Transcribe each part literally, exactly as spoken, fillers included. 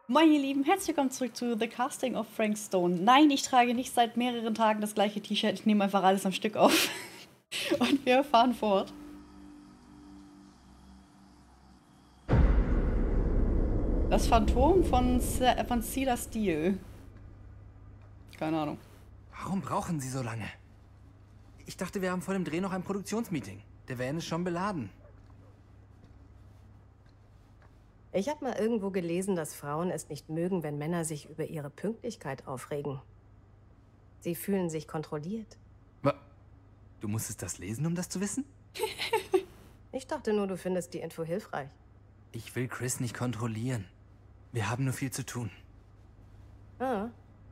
Moin ihr Lieben, herzlich willkommen zurück zu The Casting of Frank Stone. Nein, ich trage nicht seit mehreren Tagen das gleiche T-Shirt, ich nehme einfach alles am Stück auf. Und wir fahren fort. Das Phantom von, Ce von Cedar Steel. Keine Ahnung. Warum brauchen Sie so lange? Ich dachte, wir haben vor dem Dreh noch ein Produktionsmeeting. Der Van ist schon beladen. Ich habe mal irgendwo gelesen, dass Frauen es nicht mögen, wenn Männer sich über ihre Pünktlichkeit aufregen. Sie fühlen sich kontrolliert. Was? Du musstest das lesen, um das zu wissen? Ich dachte nur, du findest die Info hilfreich. Ich will Chris nicht kontrollieren. Wir haben nur viel zu tun. Ah.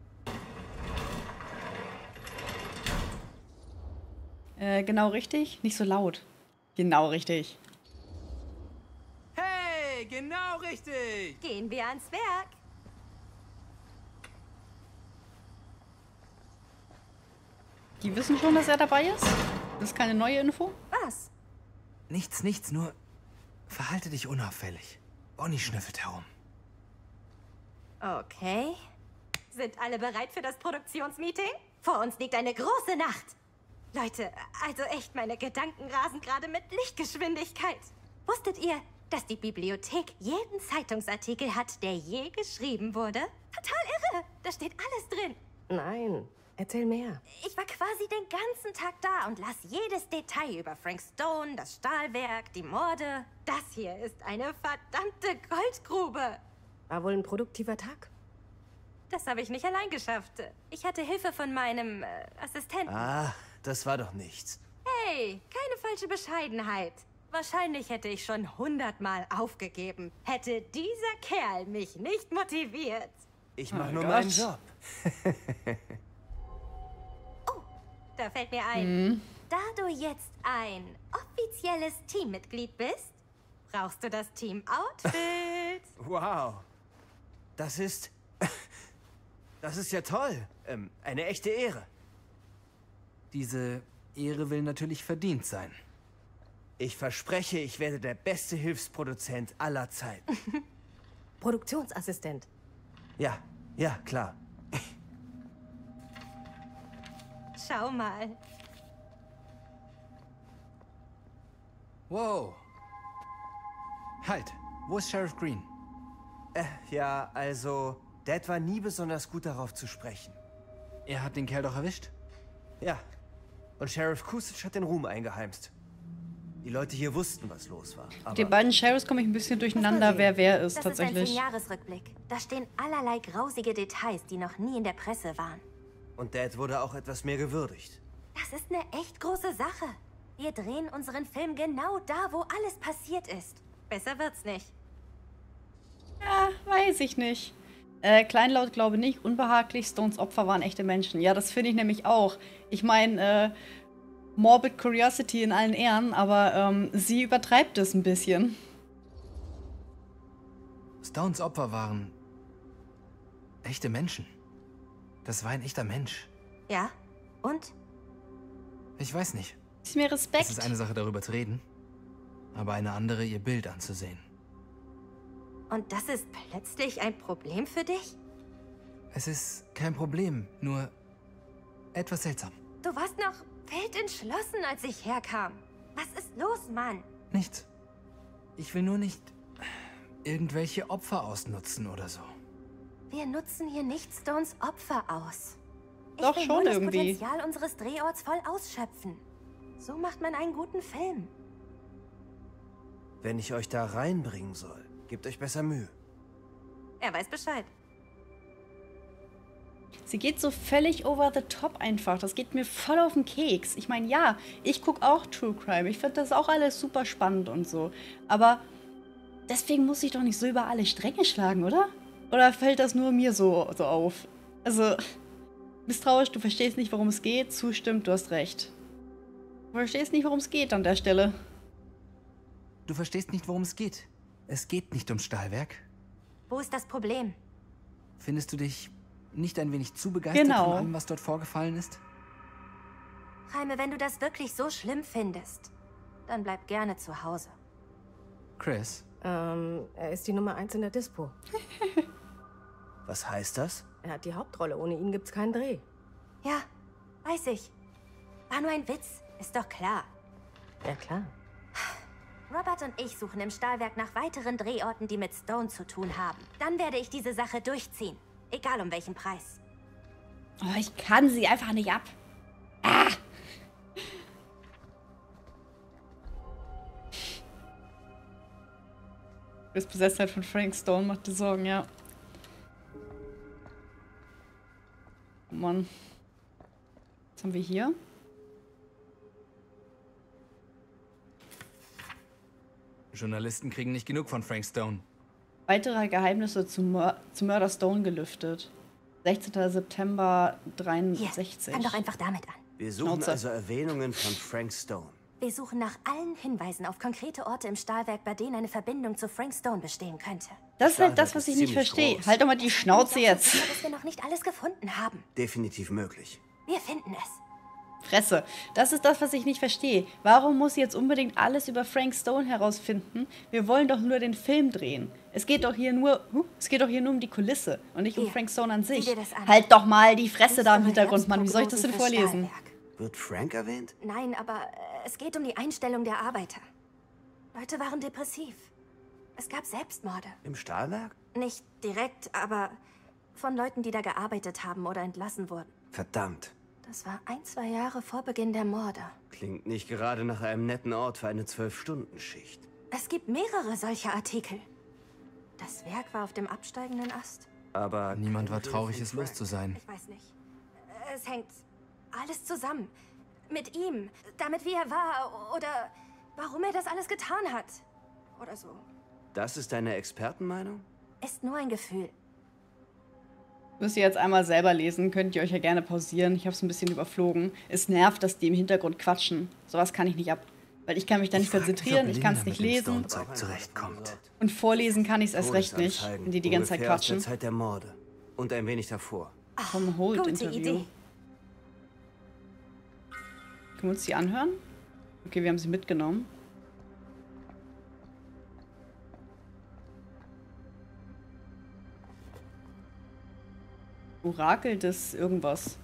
Äh, genau richtig? Nicht so laut. Genau richtig. Hey, genau richtig! Gehen wir ans Werk. Die wissen schon, dass er dabei ist? Das ist keine neue Info? Was? Nichts, nichts, nur verhalte dich unauffällig. Bonnie schnüffelt herum. Okay. Sind alle bereit für das Produktionsmeeting? Vor uns liegt eine große Nacht. Leute, also echt, meine Gedanken rasen gerade mit Lichtgeschwindigkeit. Wusstet ihr, dass die Bibliothek jeden Zeitungsartikel hat, der je geschrieben wurde? Total irre. Da steht alles drin. Nein, erzähl mehr. Ich war quasi den ganzen Tag da und las jedes Detail über Frank Stone, das Stahlwerk, die Morde. Das hier ist eine verdammte Goldgrube. War wohl ein produktiver Tag. Das habe ich nicht allein geschafft. Ich hatte Hilfe von meinem äh, Assistenten. Ah, das war doch nichts. Hey, keine falsche Bescheidenheit. Wahrscheinlich hätte ich schon hundertmal aufgegeben, hätte dieser Kerl mich nicht motiviert. Ich mach Oh nur Gott. meinen Job. Oh, da fällt mir ein. Da du jetzt ein offizielles Teammitglied bist, brauchst du das Team-Outfit. Wow. Das ist... Das ist ja toll. Ähm, eine echte Ehre. Diese Ehre will natürlich verdient sein. Ich verspreche, ich werde der beste Hilfsproduzent aller Zeiten. Produktionsassistent. Ja, ja, klar. Schau mal. Wow. Halt, wo ist Sheriff Green? Äh, ja, also... Dad war nie besonders gut darauf zu sprechen. Er hat den Kerl doch erwischt. Ja. Und Sheriff Kusic hat den Ruhm eingeheimst. Die Leute hier wussten, was los war. Mit Aber den beiden Sheriffs komme ich ein bisschen durcheinander, wer wer ist Das tatsächlich. ist ein Jahresrückblick. Da stehen allerlei grausige Details, die noch nie in der Presse waren. Und Dad wurde auch etwas mehr gewürdigt. Das ist eine echt große Sache. Wir drehen unseren Film genau da, wo alles passiert ist. Besser wird's nicht. Ja, weiß ich nicht. Äh, Kleinlaut glaube nicht, unbehaglich, Stones Opfer waren echte Menschen. Ja, das finde ich nämlich auch. Ich meine, äh, Morbid Curiosity in allen Ehren, aber ähm, sie übertreibt es ein bisschen. Stones Opfer waren echte Menschen. Das war ein echter Mensch. Ja? Und? Ich weiß nicht. Ist mir Es Respekt. ist eine Sache, darüber zu reden, aber eine andere, ihr Bild anzusehen. Und das ist plötzlich ein Problem für dich? Es ist kein Problem, nur etwas seltsam. Du warst noch wild entschlossen, als ich herkam. Was ist los, Mann? Nichts. Ich will nur nicht irgendwelche Opfer ausnutzen oder so. Wir nutzen hier nicht Stones Opfer aus. Ich Doch will schon nur das irgendwie. Potenzial unseres Drehorts voll ausschöpfen. So macht man einen guten Film. Wenn ich euch da reinbringen soll, gebt euch besser Mühe. Er weiß Bescheid. Sie geht so völlig over the top einfach. Das geht mir voll auf den Keks. Ich meine, ja, ich gucke auch True Crime. Ich finde das auch alles super spannend und so. Aber deswegen muss ich doch nicht so über alle Stränge schlagen, oder? Oder fällt das nur mir so, so auf? Also, misstrauisch, du verstehst nicht, worum es geht. Zustimmt, du hast recht. Du verstehst nicht, worum es geht an der Stelle. Du verstehst nicht, worum es geht. Es geht nicht ums Stahlwerk. Wo ist das Problem? Findest du dich nicht ein wenig zu begeistert Genau. von allem, was dort vorgefallen ist? Jaime, wenn du das wirklich so schlimm findest, dann bleib gerne zu Hause. Chris, Ähm, er ist die Nummer eins in der Dispo. Was heißt das? Er hat die Hauptrolle. Ohne ihn gibt's keinen Dreh. Ja, weiß ich. War nur ein Witz, ist doch klar. Ja, klar. Robert und ich suchen im Stahlwerk nach weiteren Drehorten, die mit Stone zu tun haben. Dann werde ich diese Sache durchziehen. Egal um welchen Preis. Oh, ich kann sie einfach nicht ab. Ah! Du bist besetzt halt von Frank Stone, macht dir Sorgen, ja. Oh Mann. Was haben wir hier? Journalisten kriegen nicht genug von Frank Stone. Weitere Geheimnisse zu, Mör zu Murder Stone gelüftet. sechzehnter September dreiundsechzig. Hier, fang doch einfach damit an. Wir suchen Schnauze. also Erwähnungen von Frank Stone. Wir suchen nach allen Hinweisen auf konkrete Orte im Stahlwerk, bei denen eine Verbindung zu Frank Stone bestehen könnte. Das ist halt das, Stahlwerk was ist ich nicht ziemlich verstehe. groß. Halt doch mal die Schnauze Ich bin mir jetzt. sicher, dass wir noch nicht alles gefunden haben. Definitiv möglich. Wir finden es. Fresse. Das ist das, was ich nicht verstehe. Warum muss sie jetzt unbedingt alles über Frank Stone herausfinden? Wir wollen doch nur den Film drehen. Es geht doch hier nur, huh, es geht doch hier nur um die Kulisse und nicht um Hier, Frank Stone an sich. sieh dir das an. Halt doch mal die Fresse da im Düstere Hintergrund, Mann. Wie soll ich das denn Herbstprognosen fürs vorlesen? Stahlwerk. Wird Frank erwähnt? Nein, aber äh, es geht um die Einstellung der Arbeiter. Leute waren depressiv. Es gab Selbstmorde. Im Stahlwerk? Nicht direkt, aber von Leuten, die da gearbeitet haben oder entlassen wurden. Verdammt. Das war ein, zwei Jahre vor Beginn der Morde. Klingt nicht gerade nach einem netten Ort für eine Zwölf-Stunden-Schicht. Es gibt mehrere solcher Artikel. Das Werk war auf dem absteigenden Ast. Aber Niemand war kein traurig, Bild es von los Frank. zu sein. Ich weiß nicht. Es hängt alles zusammen. Mit ihm. Damit, wie er war. Oder warum er das alles getan hat. Oder so. Das ist deine Expertenmeinung? Ist nur ein Gefühl. Müsst ihr jetzt einmal selber lesen, könnt ihr euch ja gerne pausieren. Ich habe es ein bisschen überflogen. Es nervt, dass die im Hintergrund quatschen. Sowas kann ich nicht ab. Weil ich kann mich da nicht konzentrieren, ich kann es nicht lesen. Zeug zurechtkommt. Und vorlesen kann ich es erst recht nicht, Todesanzeigen. wenn die die ganze Zeit Ungefähr aus quatschen. der Zeit der Morde. Und ein wenig davor. Vom Gute Holt-Interview. Idee. Können wir uns die anhören? Okay, wir haben sie mitgenommen. Orakel des irgendwas.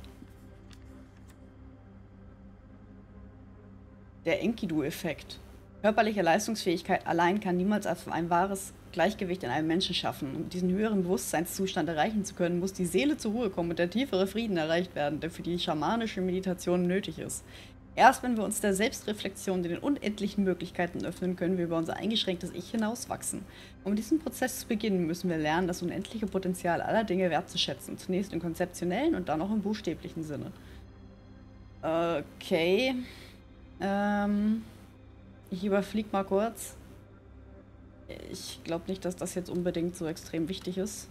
Der Enkidu-Effekt. Körperliche Leistungsfähigkeit allein kann niemals ein wahres Gleichgewicht in einem Menschen schaffen. Um diesen höheren Bewusstseinszustand erreichen zu können, muss die Seele zur Ruhe kommen und der tiefere Frieden erreicht werden, der für die schamanische Meditation nötig ist. Erst wenn wir uns der Selbstreflexion den unendlichen Möglichkeiten öffnen, können wir über unser eingeschränktes Ich hinauswachsen. Um diesen Prozess zu beginnen, müssen wir lernen, das unendliche Potenzial aller Dinge wertzuschätzen. Zunächst im konzeptionellen und dann auch im buchstäblichen Sinne. Okay. Ähm, ich überfliege mal kurz. Ich glaube nicht, dass das jetzt unbedingt so extrem wichtig ist.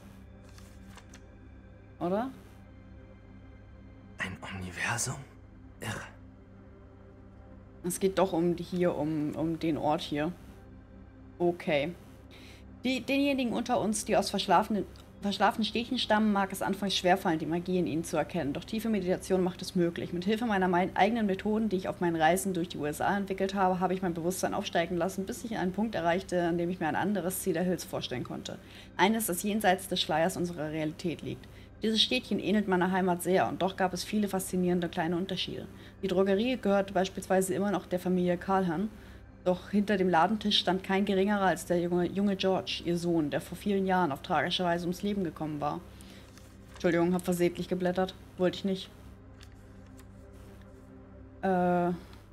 Oder? Ein Universum? Irre. Es geht doch um hier, um, um den Ort hier. Okay. Die, denjenigen unter uns, die aus verschlafenen, verschlafenen Städten stammen, mag es anfangs schwerfallen, die Magie in ihnen zu erkennen. Doch tiefe Meditation macht es möglich. Mit Hilfe meiner mein, eigenen Methoden, die ich auf meinen Reisen durch die U S A entwickelt habe, habe ich mein Bewusstsein aufsteigen lassen, bis ich einen Punkt erreichte, an dem ich mir ein anderes Cedar Hills vorstellen konnte. Eines, das jenseits des Schleiers unserer Realität liegt. Dieses Städtchen ähnelt meiner Heimat sehr und doch gab es viele faszinierende kleine Unterschiede. Die Drogerie gehörte beispielsweise immer noch der Familie Calhoun, doch hinter dem Ladentisch stand kein geringerer als der junge, junge George, ihr Sohn, der vor vielen Jahren auf tragische Weise ums Leben gekommen war. Entschuldigung, hab versehentlich geblättert. Wollte ich nicht. Äh...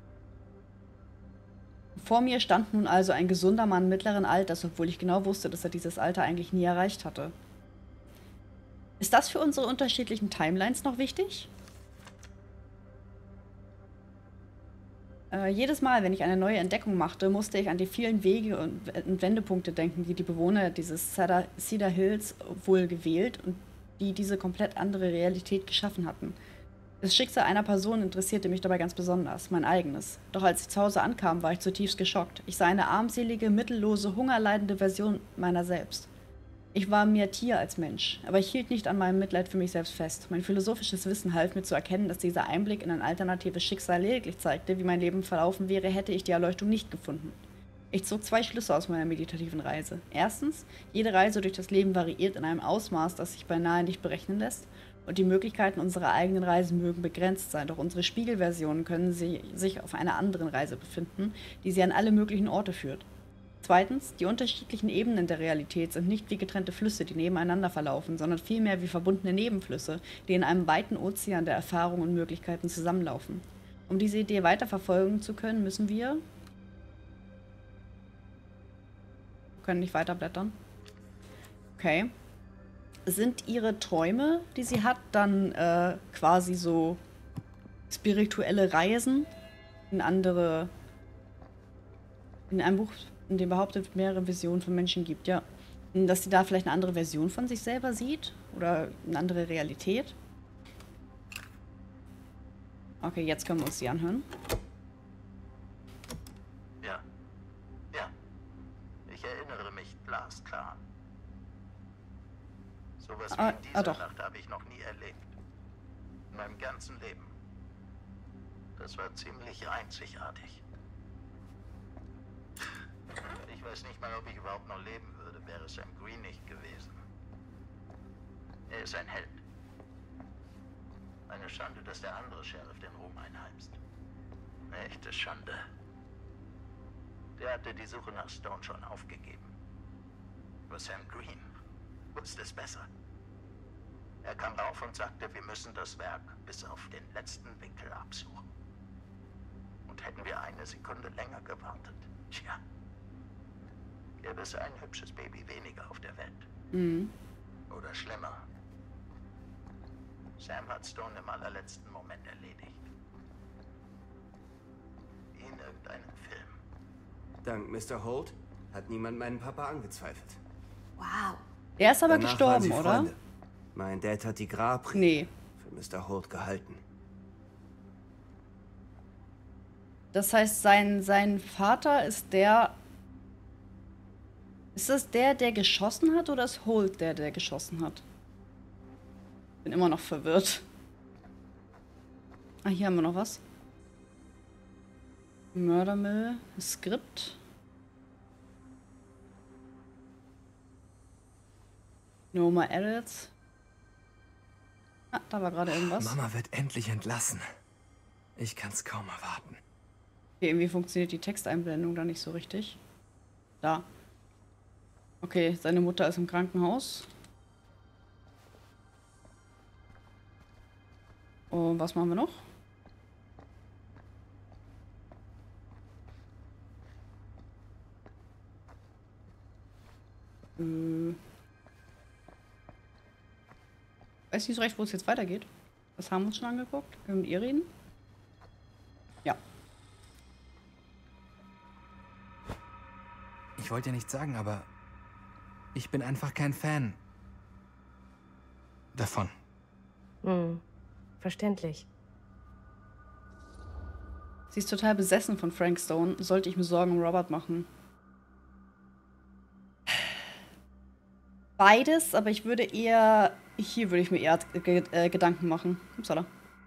Vor mir stand nun also ein gesunder Mann mittleren Alters, obwohl ich genau wusste, dass er dieses Alter eigentlich nie erreicht hatte. Ist das für unsere unterschiedlichen Timelines noch wichtig? Äh, jedes Mal, wenn ich eine neue Entdeckung machte, musste ich an die vielen Wege und, und Wendepunkte denken, die die Bewohner dieses Cedar, Cedar Hills wohl gewählt und die diese komplett andere Realität geschaffen hatten. Das Schicksal einer Person interessierte mich dabei ganz besonders, mein eigenes. Doch als ich zu Hause ankam, war ich zutiefst geschockt. Ich sah eine armselige, mittellose, hungerleidende Version meiner selbst. Ich war mehr Tier als Mensch, aber ich hielt nicht an meinem Mitleid für mich selbst fest. Mein philosophisches Wissen half mir zu erkennen, dass dieser Einblick in ein alternatives Schicksal lediglich zeigte, wie mein Leben verlaufen wäre, hätte ich die Erleuchtung nicht gefunden. Ich zog zwei Schlüsse aus meiner meditativen Reise. Erstens, jede Reise durch das Leben variiert in einem Ausmaß, das sich beinahe nicht berechnen lässt. Und die Möglichkeiten unserer eigenen Reisen mögen begrenzt sein, doch unsere Spiegelversionen können sie, sich auf einer anderen Reise befinden, die sie an alle möglichen Orte führt. Zweitens, die unterschiedlichen Ebenen der Realität sind nicht wie getrennte Flüsse, die nebeneinander verlaufen, sondern vielmehr wie verbundene Nebenflüsse, die in einem weiten Ozean der Erfahrungen und Möglichkeiten zusammenlaufen. Um diese Idee weiterverfolgen zu können, müssen wir... Wir können nicht weiterblättern. Okay. Sind ihre Träume, die sie hat, dann äh, quasi so spirituelle Reisen in andere... In einem Buch, in dem behauptet mehrere Visionen von Menschen gibt, ja. Dass sie da vielleicht eine andere Version von sich selber sieht? Oder eine andere Realität? Okay, jetzt können wir uns die anhören. Ja. Ja. Ich erinnere mich glasklar. Sowas wie Ah, in dieser ah, doch. Nacht habe ich noch nie erlebt. In meinem ganzen Leben. Das war ziemlich einzigartig. Ich weiß nicht mal, ob ich überhaupt noch leben würde, wäre Sam Green nicht gewesen. Er ist ein Held. Eine Schande, dass der andere Sheriff den Ruhm einheimst. Eine echte Schande. Der hatte die Suche nach Stone schon aufgegeben. Aber Sam Green wusste es besser. Er kam auf und sagte, wir müssen das Werk bis auf den letzten Winkel absuchen. Und hätten wir eine Sekunde länger gewartet, tja, gäbe es ein hübsches Baby weniger auf der Welt. Mhm. Oder schlimmer. Sam hat Stone im allerletzten Moment erledigt. Wie in irgendeinem Film. Dank Mister Holt hat niemand meinen Papa angezweifelt. Wow. Der ist aber Danach waren gestorben, sie oder? Freunde. Mein Dad hat die Grabri Nee. für Mister Holt gehalten. Das heißt, sein, sein Vater ist der... Ist das der, der geschossen hat, oder ist Holt der, der geschossen hat? Bin immer noch verwirrt. Ah, hier haben wir noch was. Mördermill, Skript. Noma Edits. Ah, da war gerade irgendwas. Mama wird endlich entlassen. Ich kann's kaum erwarten. Okay, irgendwie funktioniert die Texteinblendung da nicht so richtig. Da. Okay, seine Mutter ist im Krankenhaus. Und was machen wir noch? Äh. Weiß nicht so recht, wo es jetzt weitergeht. Das haben wir uns schon angeguckt. Können wir mit ihr reden? Ja. Ich wollte ja nichts sagen, aber ich bin einfach kein Fan davon. Hm, verständlich. Sie ist total besessen von Frank Stone. Sollte ich mir Sorgen um Robert machen? Beides, aber ich würde eher... Hier würde ich mir eher ge äh, Gedanken machen. Upsala.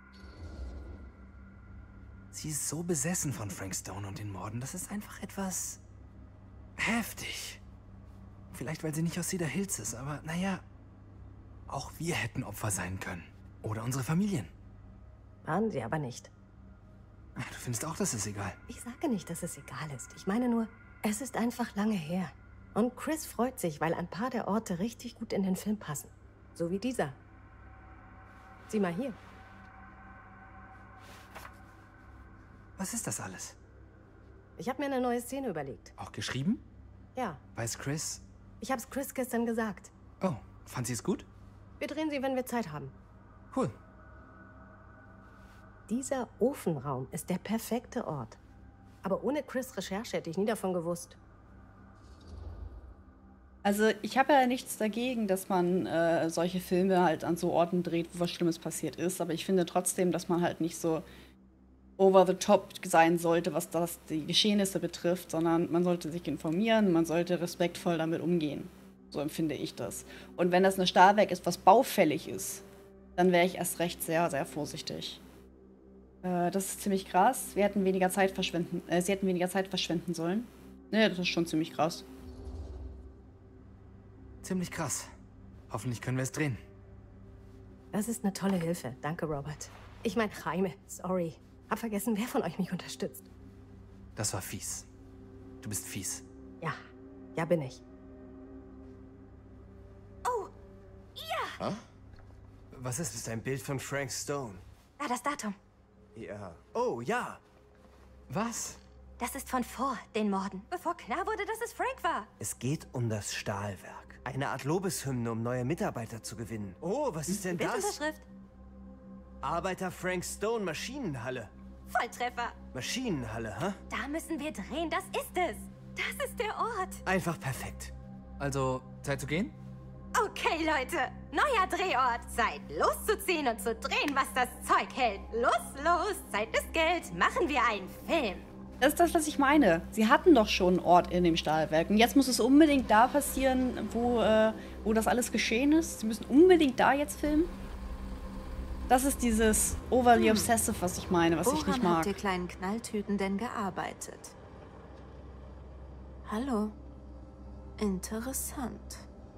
Sie ist so besessen von Frank Stone und den Morden. Das ist einfach etwas... heftig. Vielleicht, weil sie nicht aus Cedar Hills ist, aber naja... Auch wir hätten Opfer sein können. Oder unsere Familien. Waren sie aber nicht. Ach, du findest auch, das ist egal. Ich sage nicht, dass es egal ist. Ich meine nur, es ist einfach lange her. Und Chris freut sich, weil ein paar der Orte richtig gut in den Film passen. So wie dieser. Sieh mal hier. Was ist das alles? Ich habe mir eine neue Szene überlegt. Auch geschrieben? Ja, Weiß Chris? ich habe es Chris gestern gesagt. Oh, fand sie es gut? Wir drehen sie, wenn wir Zeit haben. Cool. Dieser Ofenraum ist der perfekte Ort. Aber ohne Chris' Recherche hätte ich nie davon gewusst. Also ich habe ja nichts dagegen, dass man äh, solche Filme halt an so Orten dreht, wo was Schlimmes passiert ist. Aber ich finde trotzdem, dass man halt nicht so over the top sein sollte, was das die Geschehnisse betrifft, sondern man sollte sich informieren, man sollte respektvoll damit umgehen. So empfinde ich das. Und wenn das eine Stahlwerk ist, was baufällig ist, dann wäre ich erst recht sehr, sehr vorsichtig. Äh, das ist ziemlich krass. Wir hätten weniger Zeit verschwenden, äh, sie hätten weniger Zeit verschwenden sollen. Ne, das ist schon ziemlich krass. Ziemlich krass. Hoffentlich können wir es drehen. Das ist eine tolle Hilfe. Danke, Robert. Ich meine, Jaime, sorry. Hab vergessen, wer von euch mich unterstützt. Das war fies. Du bist fies. Ja, ja bin ich. Oh, ja! Huh? Was ist Das ist ein Bild von Frank Stone. Ah, das Datum. Ja. Oh, ja. Was? Das ist von vor den Morden, bevor klar wurde, dass es Frank war. Es geht um das Stahlwerk. Eine Art Lobeshymne, um neue Mitarbeiter zu gewinnen. Oh, was ist denn das? Bildunterschrift. Arbeiter Frank Stone, Maschinenhalle. Volltreffer. Maschinenhalle, hä? Da müssen wir drehen, das ist es. Das ist der Ort. Einfach perfekt. Also, Zeit zu gehen? Okay, Leute. Neuer Drehort. Zeit loszuziehen und zu drehen, was das Zeug hält. Los, los. Zeit ist Geld. Machen wir einen Film. Das ist das, was ich meine. Sie hatten doch schon einen Ort in dem Stahlwerk. Und jetzt muss es unbedingt da passieren, wo, äh, wo das alles geschehen ist. Sie müssen unbedingt da jetzt filmen. Das ist dieses overly obsessive, was ich meine, was ich nicht Woran mag. habt ihr kleinen Knalltüten denn gearbeitet? Hallo? Interessant.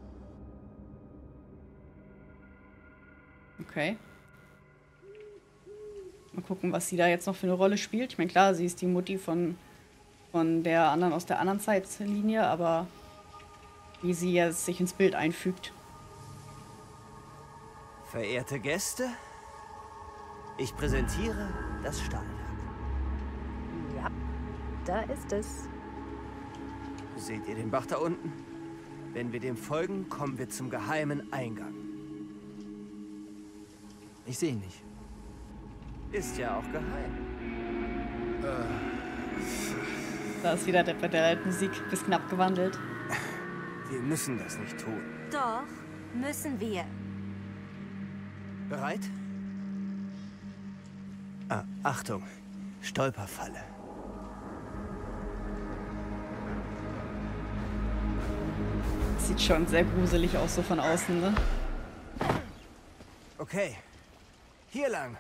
Okay. Mal gucken, was sie da jetzt noch für eine Rolle spielt. Ich meine, klar, sie ist die Mutti von, von der anderen aus der anderen Zeitlinie, aber wie sie jetzt sich ins Bild einfügt. Verehrte Gäste, ich präsentiere das Stahlwerk. Ja, da ist es. Seht ihr den Bach da unten? Wenn wir dem folgen, kommen wir zum geheimen Eingang. Ich sehe ihn nicht. Ist ja auch geheim. Da ist wieder der bei der Musik bis knapp gewandelt. Wir müssen das nicht tun. Doch, müssen wir. Bereit? Ah, Achtung. Stolperfalle. Sieht schon sehr gruselig aus, so von außen, ne? Okay. Hier lang.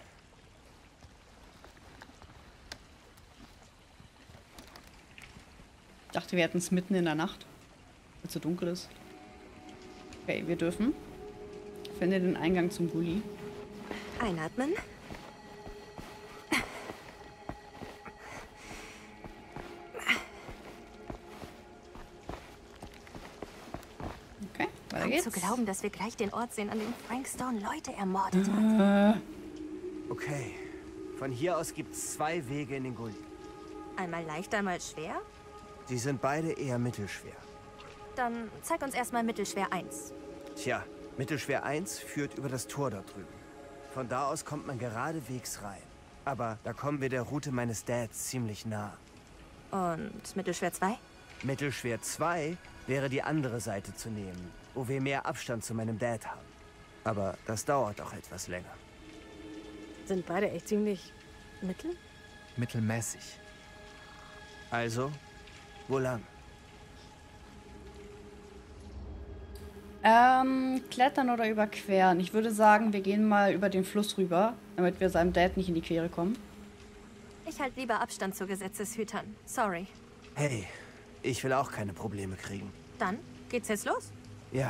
Ich dachte, wir hätten es mitten in der Nacht, weil es so dunkel ist. Okay, wir dürfen. Finde den Eingang zum Gully. Einatmen. Okay, weiter Kaum geht's. zu glauben, dass wir gleich den Ort sehen, an dem Frank Stone Leute ermordet hat. Okay. Von hier aus gibt's zwei Wege in den Gully. Einmal leicht, einmal schwer. Sie sind beide eher mittelschwer. Dann zeig uns erstmal mittelschwer eins. Tja, mittelschwer eins führt über das Tor dort drüben. Von da aus kommt man geradewegs rein. Aber da kommen wir der Route meines Dads ziemlich nah. Und mittelschwer zwei? Mittelschwer zwei wäre die andere Seite zu nehmen, wo wir mehr Abstand zu meinem Dad haben. Aber das dauert auch etwas länger. Sind beide echt ziemlich mittel? Mittelmäßig. Also, wo lang? Ähm, klettern oder überqueren? Ich würde sagen, wir gehen mal über den Fluss rüber, damit wir seinem Dad nicht in die Quere kommen. Ich halte lieber Abstand zu Gesetzeshütern. Sorry. Hey, ich will auch keine Probleme kriegen. Dann geht's jetzt los? Ja,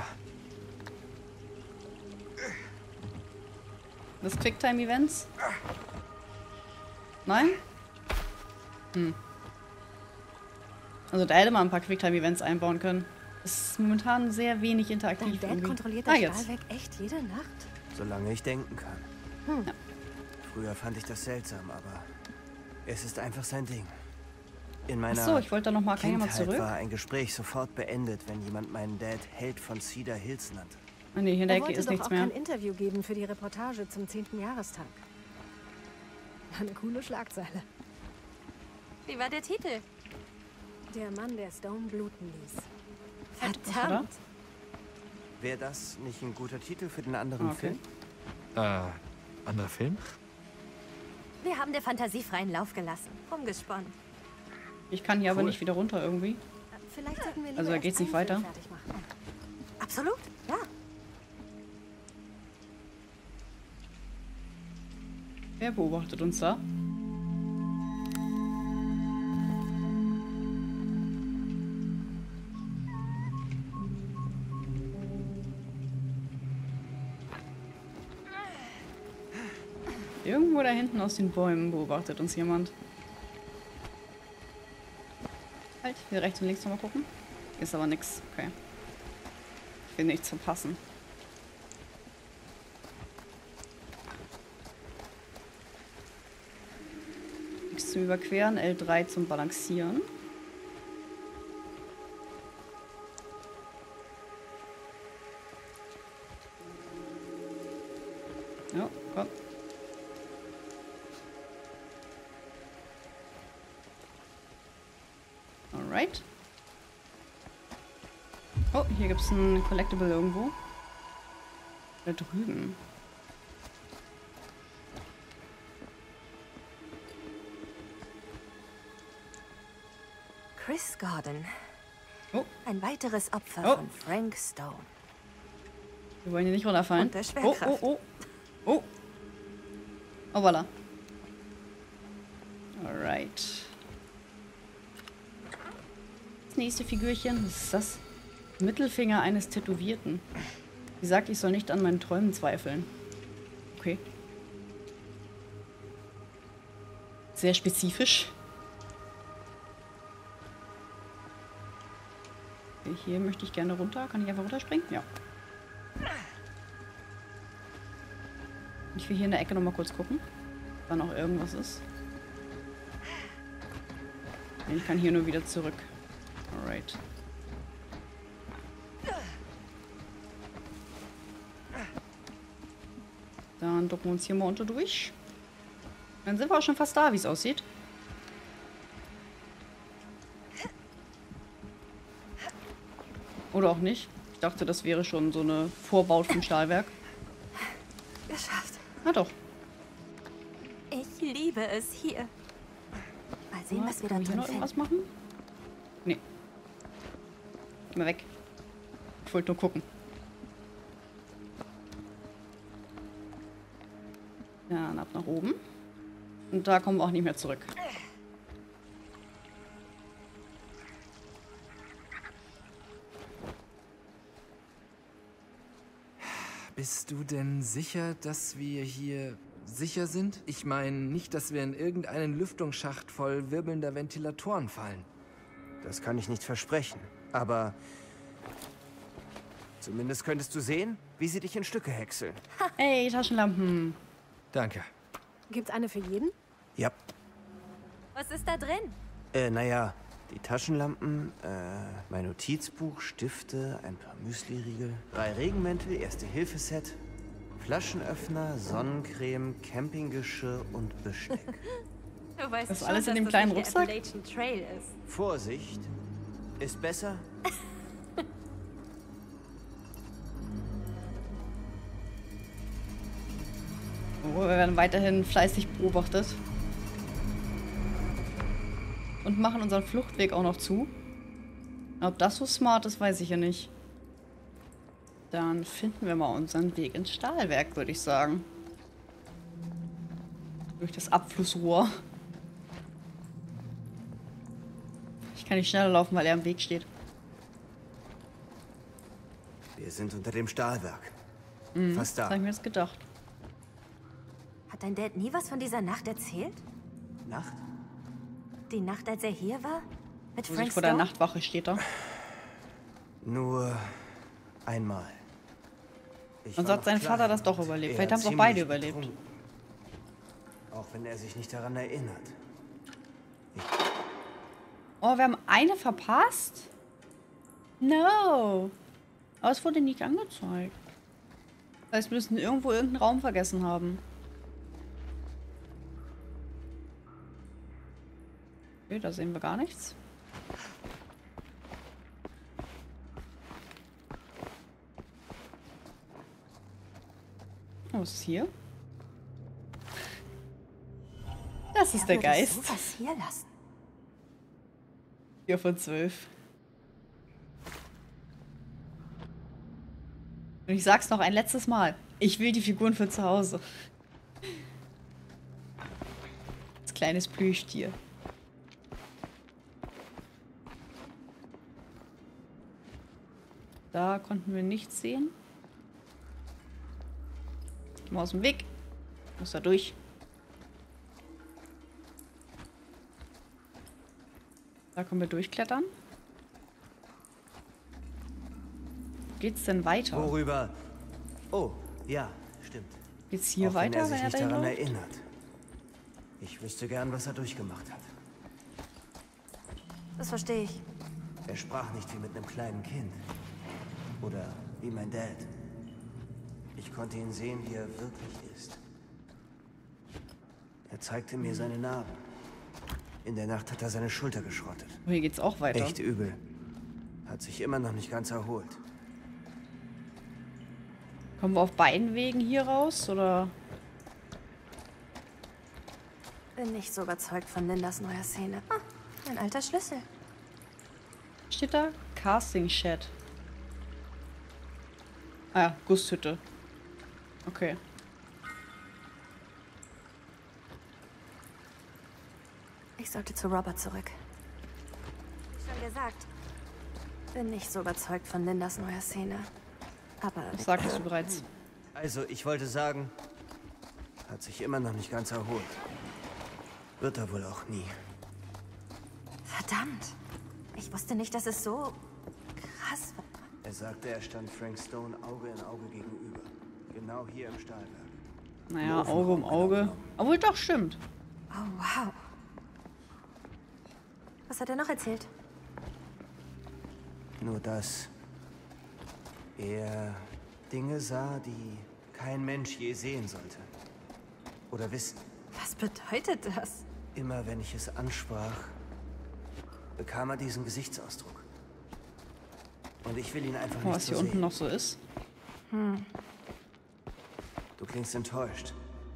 Das Quicktime-Events? Nein? Hm. Also da hätte man ein paar Quicktime-Events einbauen können. Das ist momentan sehr wenig interaktiv. Dein Dad irgendwie. kontrolliert ah, das jetzt. Stahlwerk echt jede Nacht? solange ich denken kann. Hm. Ja. Früher fand ich das seltsam, aber es ist einfach sein Ding. In meiner Achso, ich wollte da noch mal, kann ich mal Kindheit zurück? war ein Gespräch sofort beendet, wenn jemand meinen Dad Held von Cedar Hills nannte. Ah, nee, hier in der Er Ecke wollte ist doch nichts auch mehr. kein Interview geben für die Reportage zum zehnten Jahrestag. Eine coole Schlagzeile. Wie war der Titel? Der Mann, der Stone bluten ließ. Verdammt. Wäre das nicht ein guter Titel für den anderen Ah, okay. Film? Äh, anderer Film? Wir haben der Fantasie freien Lauf gelassen. Rumgesponnen. Ich kann hier aber Cool. nicht wieder runter irgendwie. Vielleicht sollten wir lieber Also da erst geht's nicht einen Film weiter? fertig machen. Absolut, ja. Wer beobachtet uns da? Irgendwo da hinten aus den Bäumen beobachtet uns jemand. Halt, hier rechts und links nochmal gucken. Ist aber nix. Okay. Ich will nichts verpassen. Nichts zum Überqueren, L drei zum Balancieren. Ja, komm. Alright. Oh, hier gibt es ein Collectible irgendwo. Da drüben. Chris Gordon. Oh. Ein weiteres Opfer Oh. von Frank Stone. Wir wollen hier nicht runterfallen. Und der Oh, Schwerkraft. oh, oh. Oh. Oh, voilà. Alright. Das nächste Figürchen, was ist das? Mittelfinger eines Tätowierten. Sie sagt, ich soll nicht an meinen Träumen zweifeln. Okay. Sehr spezifisch. Okay, hier möchte ich gerne runter. Kann ich einfach runterspringen? Ja. Ich will hier in der Ecke noch mal kurz gucken, ob da noch irgendwas ist. Ich kann hier nur wieder zurück. Alright. Dann ducken wir uns hier mal unter durch. Dann sind wir auch schon fast da, wie es aussieht. Oder auch nicht. Ich dachte, das wäre schon so eine Vorbaut vom Stahlwerk. Geschafft. Na doch. Ich liebe es hier. Mal sehen, was wir da Können wir hier drin noch irgendwas finden. machen? Nee. Geh mal weg. Ich wollte nur gucken. Dann ab nach oben. Und da kommen wir auch nicht mehr zurück. Bist du denn sicher, dass wir hier sicher sind? Ich meine nicht, dass wir in irgendeinen Lüftungsschacht voll wirbelnder Ventilatoren fallen. Das kann ich nicht versprechen. Aber zumindest könntest du sehen, wie sie dich in Stücke häckseln. Ey, Taschenlampen. Danke. Gibt's eine für jeden? Ja. Was ist da drin? Äh, naja, die Taschenlampen, äh, mein Notizbuch, Stifte, ein paar Müsli-Riegel, drei Regenmäntel, Erste-Hilfe-Set, Flaschenöffner, Sonnencreme, Campinggeschirr und Besteck. Du weißt Das schon, alles in dass dem das kleinen nicht Rucksack? der Appalachian Trail ist. Vorsicht, ist besser. Oh, wir werden weiterhin fleißig beobachtet. Und machen unseren Fluchtweg auch noch zu. Ob das so smart ist, weiß ich ja nicht. Dann finden wir mal unseren Weg ins Stahlwerk, würde ich sagen. Durch das Abflussrohr. Ich kann nicht schneller laufen, weil er im Weg steht. Wir sind unter dem Stahlwerk. Mhm, Fast das habe da. ich mir jetzt gedacht. Hat dein Dad nie was von dieser Nacht erzählt? Nacht? Die Nacht, als er hier war? Mit Wo Frank sich vor der Stone? Nachtwache steht er. Nur einmal. Ich Und war so hat noch sein klein Vater das doch und überlebt. er Vielleicht haben es auch ziemlich beide überlebt. betrunken. Auch wenn er sich nicht daran erinnert. Oh, wir haben eine verpasst? No. Aber es wurde nicht angezeigt. Das heißt, wir müssen irgendwo irgendeinen Raum vergessen haben. Okay, da sehen wir gar nichts. Oh, was ist hier? Das ist der Wer würde Geist. sowas hier lassen? vier von zwölf. Und ich sag's noch ein letztes Mal. Ich will die Figuren für zu Hause. Das kleines Plüschtier. Da konnten wir nichts sehen. Mal aus dem Weg. Muss da durch. Da können wir durchklettern. Wo geht's denn weiter? Worüber? Oh, ja, stimmt. Geht's hier Auch weiter, wenn er sich wenn er nicht dahin daran läuft? erinnert. Ich wüsste gern, was er durchgemacht hat. Das verstehe ich. Er sprach nicht wie mit einem kleinen Kind. Oder wie mein Dad. Ich konnte ihn sehen, wie er wirklich ist. Er zeigte mir seine Narben. In der Nacht hat er seine Schulter geschrottet. Oh, hier geht's auch weiter. Echt übel. Hat sich immer noch nicht ganz erholt. Kommen wir auf beiden Wegen hier raus, oder? Bin nicht so überzeugt von Lindas neuer Szene. Ah, mein alter Schlüssel. Steht da? Casting Shed. Ah ja, Gusshütte. Okay. Ich sollte zu Robert zurück. Schon gesagt. Bin nicht so überzeugt von Lindas neuer Szene. Aber... Das sagtest du bereits. Also, ich wollte sagen, hat sich immer noch nicht ganz erholt. Wird er wohl auch nie. Verdammt. Ich wusste nicht, dass es so krass war. Er sagte, er stand Frank Stone Auge in Auge gegenüber. Genau hier im Stahlwerk. Naja, Auge um Auge. Obwohl, doch, stimmt. Oh, wow. Was hat er noch erzählt? Nur dass er Dinge sah, die kein Mensch je sehen sollte. Oder wissen. Was bedeutet das? Immer wenn ich es ansprach, bekam er diesen Gesichtsausdruck. Und ich will ihn einfach Oh, nicht was so hier unten sehen. noch so ist. Hm. Du klingst enttäuscht.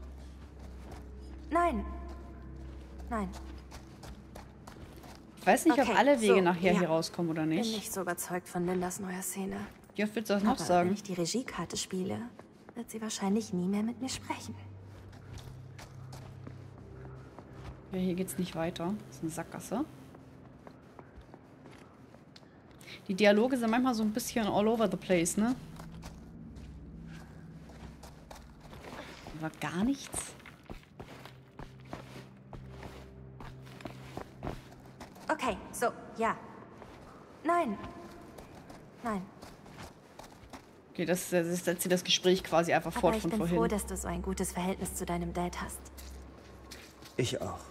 Nein. Nein. Ich weiß nicht, Okay, ob alle Wege so, nachher ja. hier rauskommen oder Bin nicht. nicht so überzeugt von Lindas neuer Szene. Wie oft willst du das noch Aber wenn sagen? ich die Regiekarte spiele, wird sie wahrscheinlich nie mehr mit mir sprechen. Ja, hier geht's nicht weiter. Das ist eine Sackgasse. Die Dialoge sind manchmal so ein bisschen all over the place, ne? Aber gar nichts. Okay, so, ja. Nein. Nein. Okay, das, das setzt sie das Gespräch quasi einfach fort Aber ich von bin vorhin. froh, dass du so ein gutes Verhältnis zu deinem Dad hast. Ich auch.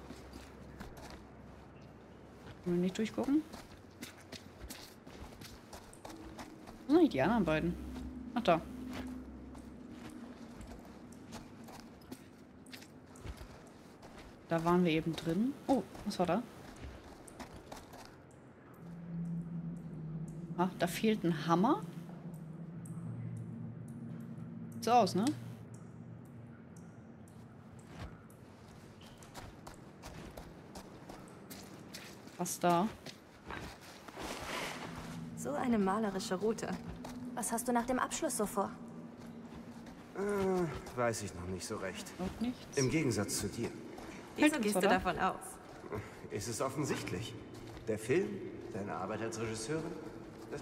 Wollen wir nicht durchgucken? Wo sind nicht die anderen beiden? Ach, da. Da waren wir eben drin. Oh, was war da? Ah, da fehlt ein Hammer. Sieht so aus, ne? Was da? So eine malerische Route. Was hast du nach dem Abschluss so vor? Äh, weiß ich noch nicht so recht. Auch nichts. Im Gegensatz zu dir. Halt, Wieso was gehst war du da? davon aus? Ist es offensichtlich. Der Film, deine Arbeit als Regisseurin, das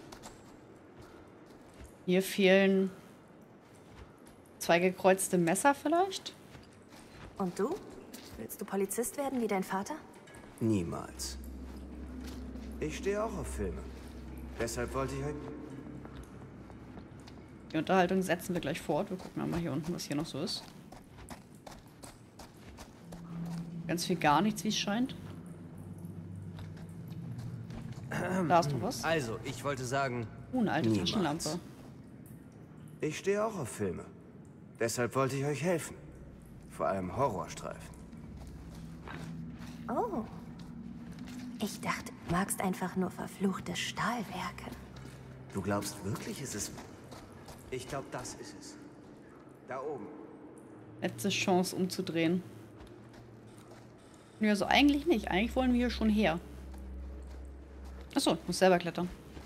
Hier fehlen zwei gekreuzte Messer vielleicht? Und du? Willst du Polizist werden wie dein Vater? niemals. Ich stehe auch auf Filme. Deshalb wollte ich euch... Die Unterhaltung setzen wir gleich fort. Wir gucken mal hier unten, was hier noch so ist. Ganz viel gar nichts, wie es scheint. Da hast du was. Also, ich wollte sagen, Uh, eine alte Niemals. Taschenlampe. ich stehe auch auf Filme. Deshalb wollte ich euch helfen. Vor allem Horrorstreifen. Oh. Ich dachte, du magst einfach nur verfluchte Stahlwerke. Du glaubst wirklich, es ist... Ich glaube, das ist es. Da oben. Letzte Chance umzudrehen. Nö, also eigentlich nicht. Eigentlich wollen wir hier schon her. Achso, ich muss selber klettern.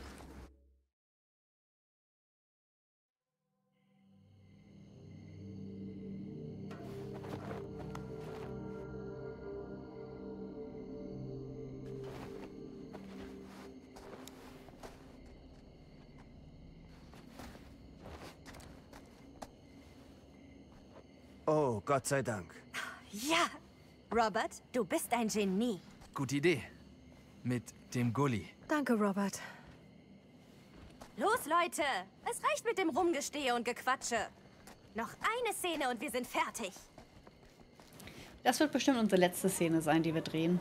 Oh, Gott sei Dank. Ja! Robert, du bist ein Genie. Gute Idee. Mit dem Gully. Danke, Robert. Los, Leute! Es reicht mit dem Rumgestehe und Gequatsche. Noch eine Szene und wir sind fertig. Das wird bestimmt unsere letzte Szene sein, die wir drehen.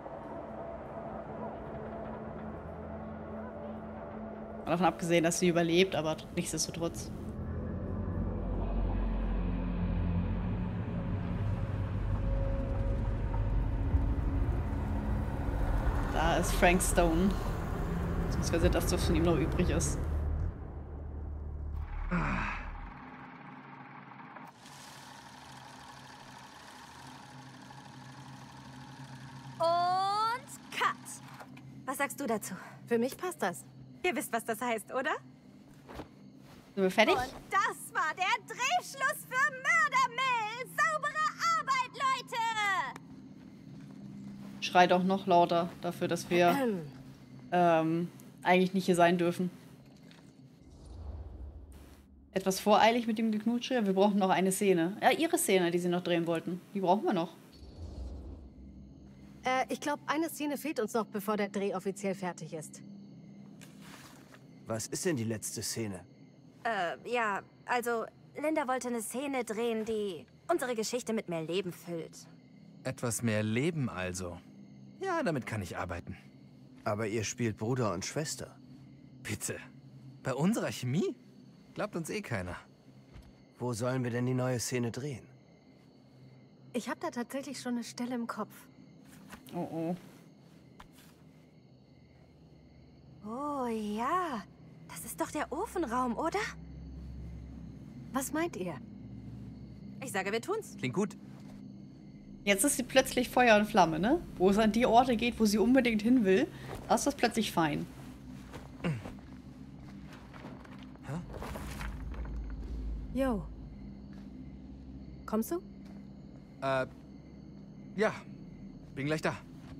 Mal davon abgesehen, dass sie überlebt, aber nichtsdestotrotz. Da ist Frank Stone. Beziehungsweise das, was von ihm noch übrig ist. Und Cut! Was sagst du dazu? Für mich passt das. Ihr wisst, was das heißt, oder? Sind wir fertig? Und das war der Drehschluss für Mördermill! Saubere Arbeit, Leute! Schrei doch noch lauter dafür, dass wir ähm, eigentlich nicht hier sein dürfen. Etwas voreilig mit dem Geknutsche. Wir brauchen noch eine Szene. Ja, ihre Szene, die sie noch drehen wollten. Die brauchen wir noch. Äh, ich glaube, eine Szene fehlt uns noch, bevor der Dreh offiziell fertig ist. Was ist denn die letzte Szene? Äh, ja, also Linda wollte eine Szene drehen, die unsere Geschichte mit mehr Leben füllt. Etwas mehr Leben also. Ja, damit kann ich arbeiten. Aber ihr spielt Bruder und Schwester. Bitte. Bei unserer Chemie? Glaubt uns eh keiner. Wo sollen wir denn die neue Szene drehen? Ich habe da tatsächlich schon eine Stelle im Kopf. Oh oh. Oh ja, das ist doch der Ofenraum, oder? Was meint ihr? Ich sage, wir tun's. Klingt gut. Jetzt ist sie plötzlich Feuer und Flamme, ne? Wo es an die Orte geht, wo sie unbedingt hin will. Da ist das plötzlich fein. Yo. Kommst du? Äh, ja. Bin gleich da.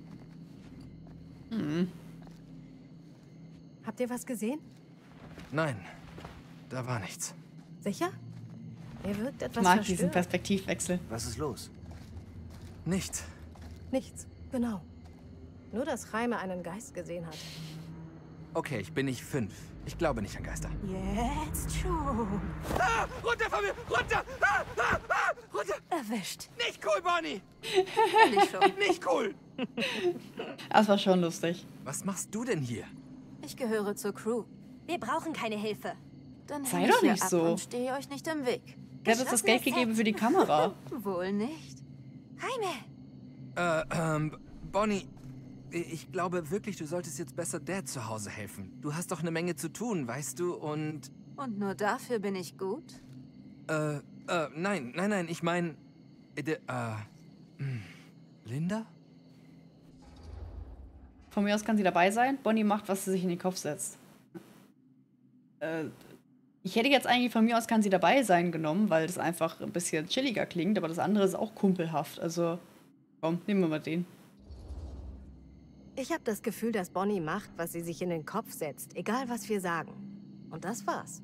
Mhm. Habt ihr was gesehen? Nein, da war nichts. Sicher? Ihr wirkt etwas Ich mag diesen verstört. Perspektivwechsel. Was ist los? Nichts. Nichts. Genau. Nur, dass Jaime einen Geist gesehen hat. Okay, ich bin nicht fünf. Ich glaube nicht an Geister. Jetzt schon. Ah, runter von mir! Runter! Ah, ah, ah, runter! Erwischt. Nicht cool, Bonnie! Ich schon. Nicht cool! Das war schon lustig. Was machst du denn hier? Ich gehöre zur Crew. Wir brauchen keine Hilfe. Dann Sei häng doch ich hier nicht ab so. und stehe euch nicht im Weg. Der hat uns das Geld gegeben für die Kamera. Wohl nicht. Jaime. Äh, ähm, Bonnie, ich glaube wirklich, du solltest jetzt besser Dad zu Hause helfen. Du hast doch eine Menge zu tun, weißt du, und... Und nur dafür bin ich gut? Äh, äh, nein, nein, nein, ich meine... Äh, äh, hm, Linda? Von mir aus kann sie dabei sein. Bonnie macht, was sie sich in den Kopf setzt. Äh, ich hätte jetzt eigentlich von mir aus kann sie dabei sein genommen, weil das einfach ein bisschen chilliger klingt, aber das andere ist auch kumpelhaft. Also, komm, nehmen wir mal den. Ich habe das Gefühl, dass Bonnie macht, was sie sich in den Kopf setzt, egal was wir sagen. Und das war's.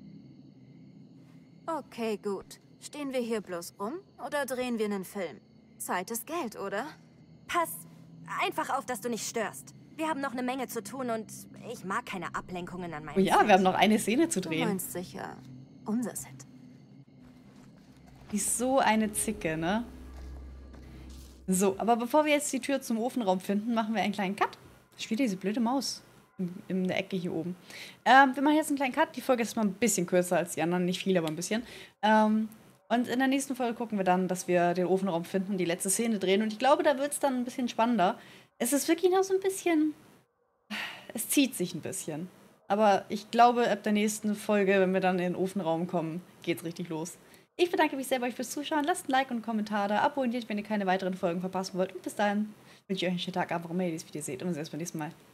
Okay, gut. Stehen wir hier bloß rum oder drehen wir einen Film? Zeit ist Geld, oder? Pass einfach auf, dass du nicht störst. Wir haben noch eine Menge zu tun und ich mag keine Ablenkungen an meinem Oh ja, Set. wir haben noch eine Szene zu Du drehen. meinst sicher unser Set. Die ist so eine Zicke, ne? So, aber bevor wir jetzt die Tür zum Ofenraum finden, machen wir einen kleinen Cut. Spielt diese blöde Maus in, in der Ecke hier oben. Ähm, wir machen jetzt einen kleinen Cut. Die Folge ist mal ein bisschen kürzer als die anderen. Nicht viel, aber ein bisschen. Ähm, und in der nächsten Folge gucken wir dann, dass wir den Ofenraum finden, die letzte Szene drehen. Und ich glaube, da wird es dann ein bisschen spannender. Es ist wirklich noch so ein bisschen... Es zieht sich ein bisschen. Aber ich glaube, ab der nächsten Folge, wenn wir dann in den Ofenraum kommen, geht's richtig los. Ich bedanke mich sehr bei euch fürs Zuschauen. Lasst ein Like und einen Kommentar da. Abonniert, wenn ihr keine weiteren Folgen verpassen wollt. Und bis dahin wünsche ich euch einen schönen Tag, aber auch immer ihr dieses Video seht. Und wir sehen uns beim nächsten Mal.